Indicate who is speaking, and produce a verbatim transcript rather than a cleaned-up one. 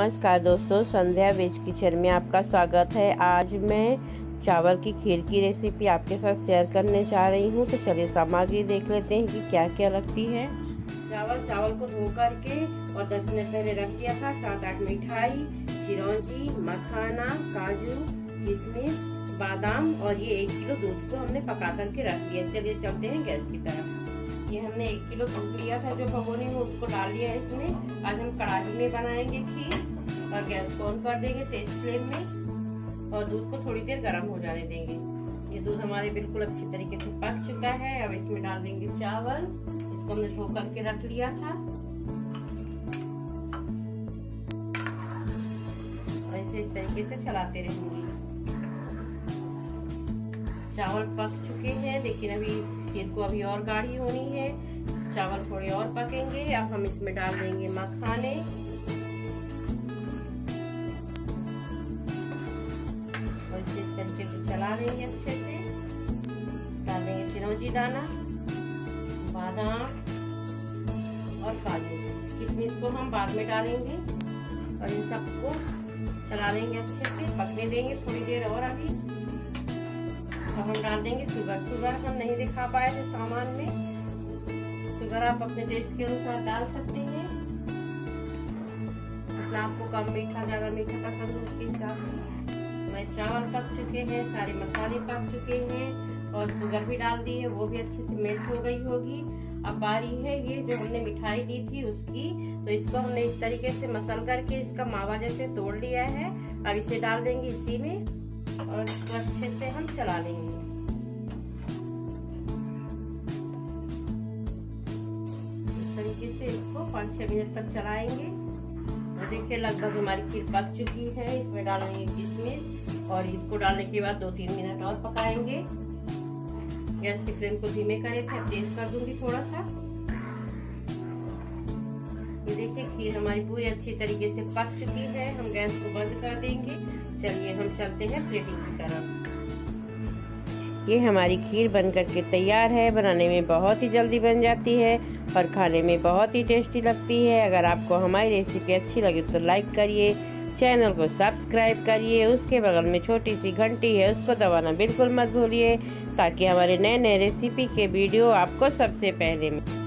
Speaker 1: नमस्कार दोस्तों, संध्या veg kitchen में आपका स्वागत है। आज मैं चावल की खीर की रेसिपी आपके साथ शेयर करने जा रही हूँ। तो चलिए सामग्री देख लेते हैं कि क्या क्या लगती है। चावल चावल को धो करके और दस मिनट पहले रख दिया था। सात आठ मिठाई, चिरौंजी, मखाना, काजू, किशमिश, बादाम और ये एक किलो दूध को हमने पका करके रख दिया। चलिए चलते हैं गैस की तरफ। ये हमने एक किलो दूध लिया था जो भगोनी में, उसको डाल दिया है इसमें। आज हम कढ़ाई में बनाएंगे खीर और गैस को ऑन कर देंगे तेज फ्लेम में और दूध को थोड़ी देर गर्म हो जाने देंगे। ये दूध हमारे बिल्कुल अच्छी तरीके से पक चुका है। अब इसमें डाल देंगे चावल, इसको हमने धो करके रख लिया था। और इसे इस तरीके से चलाते रहेंगे। चावल पक चुके हैं, लेकिन अभी खीर को अभी और गाढ़ी होनी है। चावल थोड़े और पकेंगे। अब हम इसमें डाल देंगे मखाने, और इसे इस तरीके से चला देंगे अच्छे से। डाल देंगे चिरौंजी दाना, बादाम और काजू। किशमिश को हम बाद में डालेंगे और इन सबको चला देंगे अच्छे से, पकने देंगे थोड़ी देर और। अभी अब हम डाल देंगे शुगर। शुगर हम नहीं दिखा पाए थे सामान में। शुगर आप अपने टेस्ट के अनुसार डाल सकते हैं, जितना आपको कम मीठा ज्यादा मीठा पसंद हो उसके हिसाब से। हमारे चावल पक चुके हैं, सारे मसाले पक चुके हैं और शुगर भी डाल दी है, वो भी अच्छे से मेल्ट हो गई होगी। अब बारी है ये जो हमने मिठाई ली थी उसकी, तो इसको हमने इस तरीके से मसल करके इसका मावा जैसे तोड़ लिया है। अब इसे डाल देंगे इसी में और इसको अच्छे से हम चला लेंगे। इस तरीके से इसको पाँच छह मिनट तक चलाएंगे। तो देखिए लगभग हमारी खीर पक चुकी है। इसमें डालेंगे किशमिश और इसको डालने के बाद दो तीन मिनट और पकाएंगे। गैस की फ्लेम को धीमे करे थे, तेज कर दूंगी थोड़ा सा। ये देखिए खीर हमारी पूरी अच्छी तरीके से पक चुकी है। हम गैस को बंद कर देंगे। चलिए हम चलते हैं प्लेटिंग की तरफ। ये हमारी खीर बनकर के तैयार है। बनाने में बहुत ही जल्दी बन जाती है और खाने में बहुत ही टेस्टी लगती है। अगर आपको हमारी रेसिपी अच्छी लगे तो लाइक करिए, चैनल को सब्सक्राइब करिए। उसके बगल में छोटी सी घंटी है, उसको दबाना बिल्कुल मत भूलिए, ताकि हमारे नए नए रेसिपी के वीडियो आपको सबसे पहले मिले।